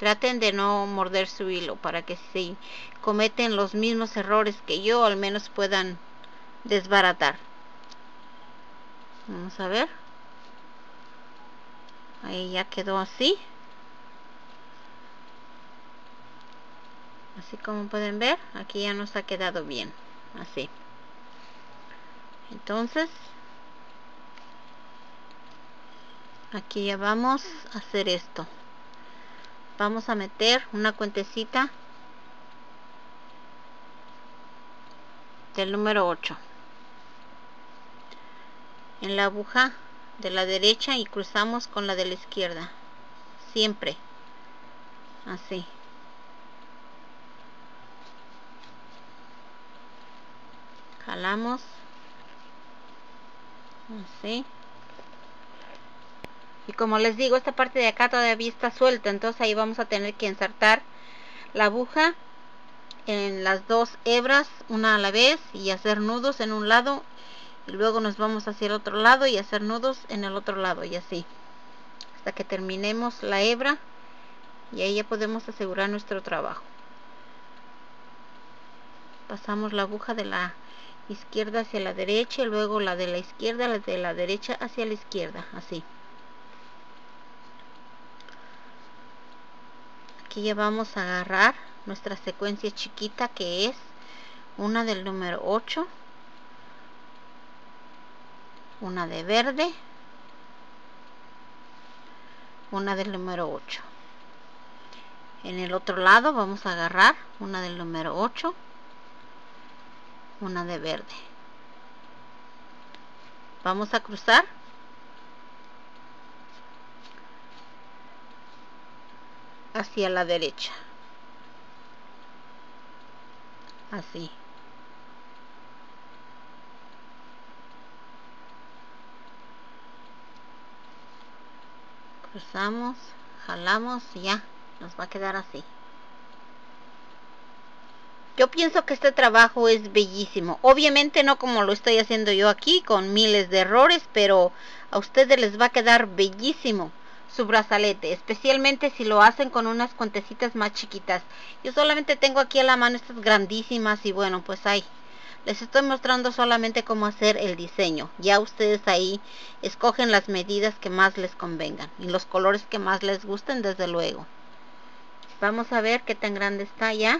Traten de no morder su hilo para que si cometen los mismos errores que yo, al menos puedan desbaratar. Vamos a ver. Ahí ya quedó así. Así como pueden ver, aquí ya nos ha quedado bien. Así. Entonces, aquí ya vamos a hacer esto. Vamos a meter una cuentecita del número 8 en la aguja de la derecha y cruzamos con la de la izquierda. Siempre. Así. Jalamos. Así. Y como les digo, esta parte de acá todavía está suelta, entonces ahí vamos a tener que insertar la aguja en las dos hebras, una a la vez, y hacer nudos en un lado, y luego nos vamos hacia el otro lado y hacer nudos en el otro lado, y así, hasta que terminemos la hebra, y ahí ya podemos asegurar nuestro trabajo. Pasamos la aguja de la izquierda hacia la derecha, y luego la de la izquierda, la de la derecha hacia la izquierda, así. Aquí ya vamos a agarrar nuestra secuencia chiquita, que es una del número 8, una de verde, una del número 8. En el otro lado vamos a agarrar una del número 8, una de verde. Vamos a cruzar hacia la derecha, así. Cruzamos, jalamos y ya nos va a quedar así. Yo pienso que este trabajo es bellísimo. Obviamente no como lo estoy haciendo yo aquí, con miles de errores, pero a ustedes les va a quedar bellísimo su brazalete, especialmente si lo hacen con unas cuentecitas más chiquitas. Yo solamente tengo aquí a la mano estas grandísimas y bueno, pues ahí les estoy mostrando solamente cómo hacer el diseño. Ya ustedes ahí escogen las medidas que más les convengan y los colores que más les gusten, desde luego. Vamos a ver qué tan grande está ya.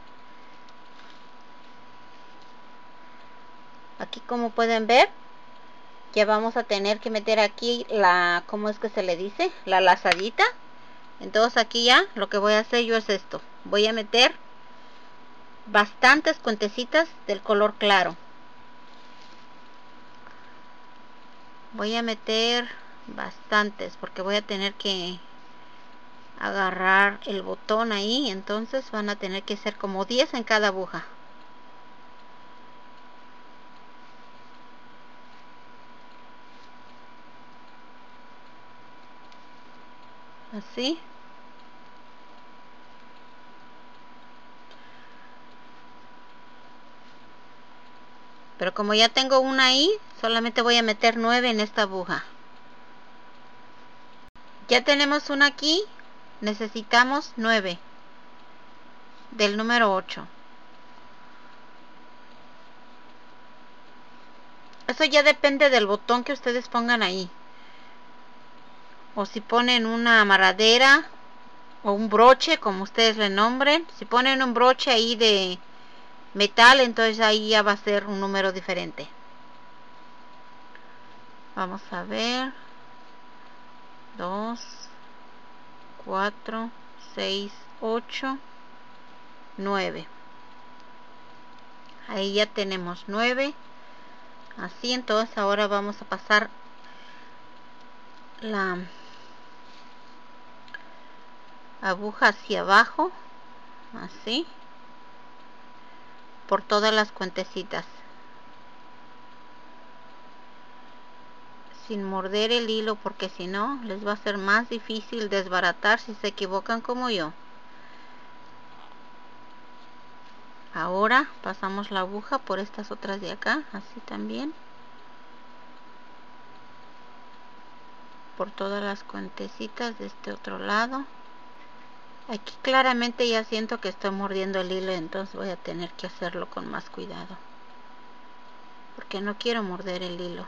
Aquí, como pueden ver, ya vamos a tener que meter aquí la, ¿cómo es que se le dice? La lazadita. Entonces aquí ya lo que voy a hacer yo es esto. Voy a meter bastantes cuentecitas del color claro. Voy a meter bastantes porque voy a tener que agarrar el botón ahí. Entonces van a tener que ser como 10 en cada aguja. Así. Pero como ya tengo una ahí, solamente voy a meter 9 en esta aguja. Ya tenemos una aquí, necesitamos 9 del número 8. Eso ya depende del botón que ustedes pongan ahí. O si ponen una amarradera o un broche, como ustedes le nombren. Si ponen un broche ahí de metal, entonces ahí ya va a ser un número diferente. Vamos a ver. 2, 4, 6, 8, 9. Ahí ya tenemos 9. Así, entonces ahora vamos a pasar la aguja hacia abajo, así, por todas las cuentecitas, sin morder el hilo, porque si no les va a ser más difícil desbaratar si se equivocan como yo. Ahora pasamos la aguja por estas otras de acá, así también, por todas las cuentecitas de este otro lado. Aquí claramente ya siento que estoy mordiendo el hilo, entonces voy a tener que hacerlo con más cuidado, porque no quiero morder el hilo.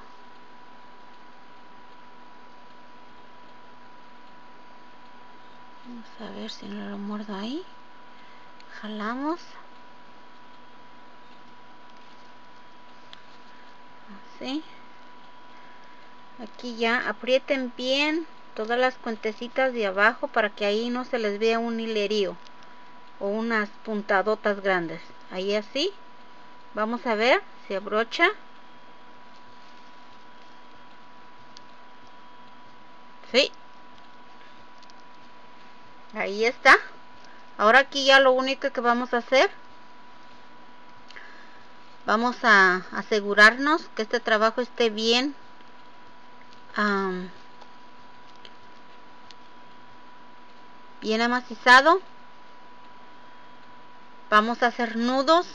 Vamos a ver si no lo muerdo ahí. Jalamos. Así. Aquí ya aprieten bien todas las cuentecitas de abajo para que ahí no se les vea un hilerío o unas puntadotas grandes. Ahí así. Vamos a ver si abrocha. Sí. Ahí está. Ahora aquí ya lo único que vamos a hacer, vamos a asegurarnos que este trabajo esté bien bien amacizado. Vamos a hacer nudos.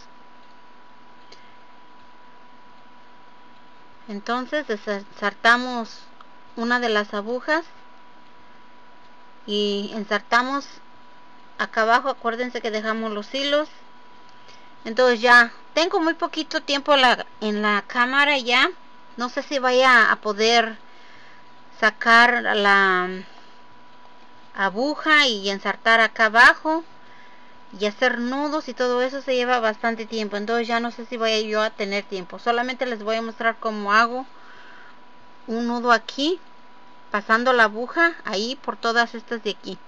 Entonces ensartamos una de las agujas y ensartamos acá abajo. Acuérdense que dejamos los hilos. Entonces ya tengo muy poquito tiempo en la cámara ya. No sé si vaya a poder sacar la aguja y ensartar acá abajo y hacer nudos, y todo eso se lleva bastante tiempo. Entonces ya no sé si vaya yo a tener tiempo. Solamente les voy a mostrar cómo hago un nudo aquí, pasando la aguja ahí por todas estas de aquí.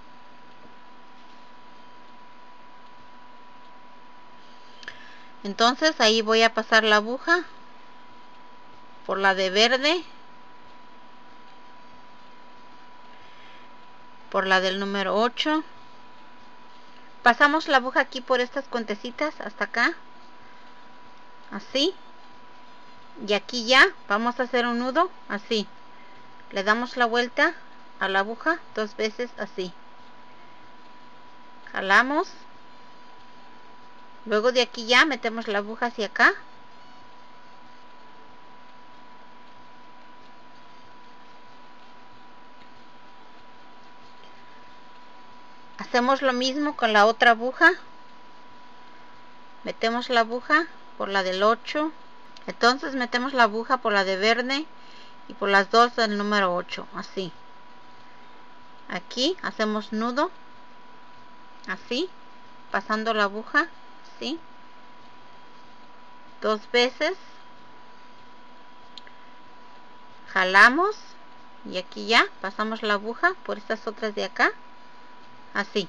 Entonces ahí voy a pasar la aguja por la de verde, por la del número 8. Pasamos la aguja aquí por estas cuentecitas hasta acá, así. Y aquí ya vamos a hacer un nudo así. Le damos la vuelta a la aguja 2 veces así. Jalamos. Luego de aquí ya metemos la aguja hacia acá. Hacemos lo mismo con la otra aguja. Metemos la aguja por la del 8. Entonces metemos la aguja por la de verde y por las dos del número 8. Así. Aquí hacemos nudo. Así. Pasando la aguja. Así. 2 veces. Jalamos. Y aquí ya pasamos la aguja por estas otras de acá. Así.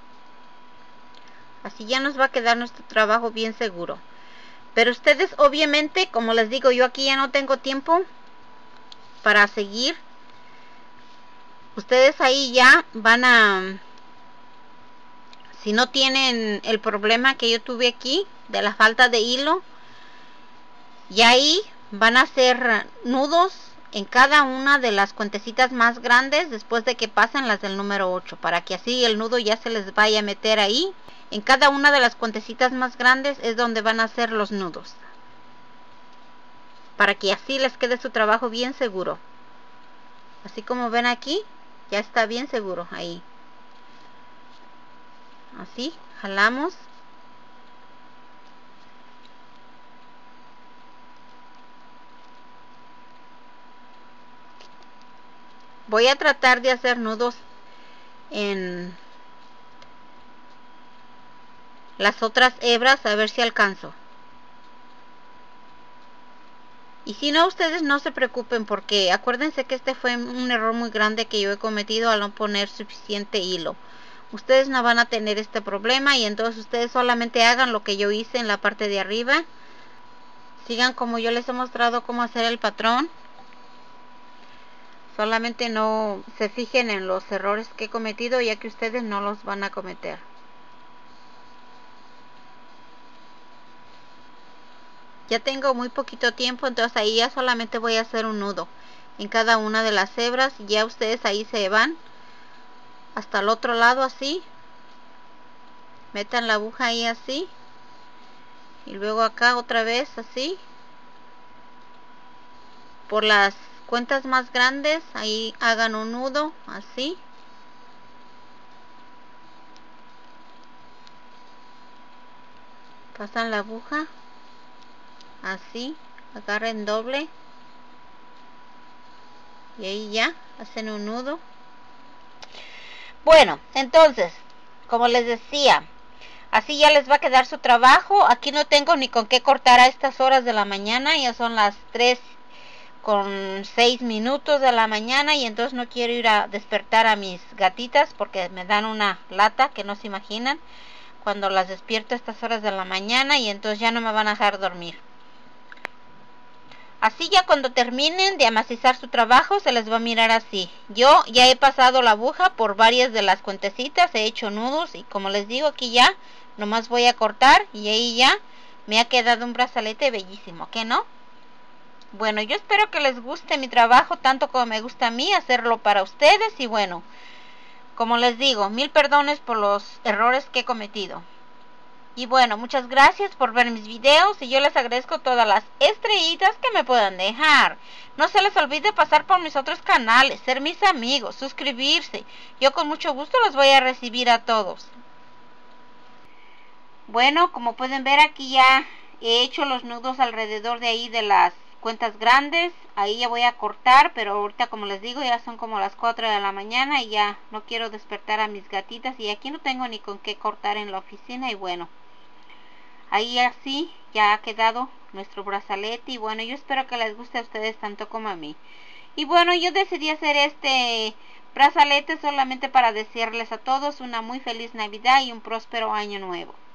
Así ya nos va a quedar nuestro trabajo bien seguro. Pero ustedes obviamente, como les digo, yo aquí ya no tengo tiempo para seguir. Ustedes ahí ya van a, si no tienen el problema que yo tuve aquí de la falta de hilo, y ahí van a hacer nudos en cada una de las cuentecitas más grandes después de que pasen las del número 8, para que así el nudo ya se les vaya a meter ahí. En cada una de las cuentecitas más grandes es donde van a hacer los nudos, para que así les quede su trabajo bien seguro. Así como ven aquí, ya está bien seguro ahí. Así, jalamos. Voy a tratar de hacer nudos en las otras hebras, a ver si alcanzo. Y si no, ustedes no se preocupen, porque acuérdense que este fue un error muy grande que yo he cometido al no poner suficiente hilo. Ustedes no van a tener este problema, y entonces ustedes solamente hagan lo que yo hice en la parte de arriba. Sigan como yo les he mostrado cómo hacer el patrón. Solamente no se fijen en los errores que he cometido, ya que ustedes no los van a cometer. Ya tengo muy poquito tiempo, entonces ahí ya solamente voy a hacer un nudo en cada una de las hebras. Y ya ustedes ahí se van hasta el otro lado así. Metan la aguja ahí así. Y luego acá otra vez así. Por las cuentas más grandes, ahí hagan un nudo así. pasan la aguja así, agarren doble y ahí ya hacen un nudo. Bueno, entonces, como les decía, así ya les va a quedar su trabajo. Aquí no tengo ni con qué cortar a estas horas de la mañana, ya son las 3:06 de la mañana y entonces no quiero ir a despertar a mis gatitas porque me dan una lata que no se imaginan cuando las despierto a estas horas de la mañana y entonces ya no me van a dejar dormir. Así ya cuando terminen de amacizar su trabajo se les va a mirar así. Yo ya he pasado la aguja por varias de las cuentecitas, he hecho nudos y como les digo aquí ya nomás voy a cortar y ahí ya me ha quedado un brazalete bellísimo, ¿qué no? Bueno, yo espero que les guste mi trabajo tanto como me gusta a mí hacerlo para ustedes y bueno, como les digo, 1000 perdones por los errores que he cometido. Y bueno, muchas gracias por ver mis videos y yo les agradezco todas las estrellitas que me puedan dejar. No se les olvide pasar por mis otros canales, ser mis amigos, suscribirse. Yo con mucho gusto los voy a recibir a todos. Bueno, como pueden ver aquí ya he hecho los nudos alrededor de ahí de las cuentas grandes. Ahí ya voy a cortar, pero ahorita como les digo ya son como las 4 de la mañana y ya no quiero despertar a mis gatitas y aquí no tengo ni con qué cortar en la oficina y bueno. Ahí así ya ha quedado nuestro brazalete y bueno, yo espero que les guste a ustedes tanto como a mí. Y bueno, yo decidí hacer este brazalete solamente para desearles a todos una muy feliz Navidad y un próspero año nuevo.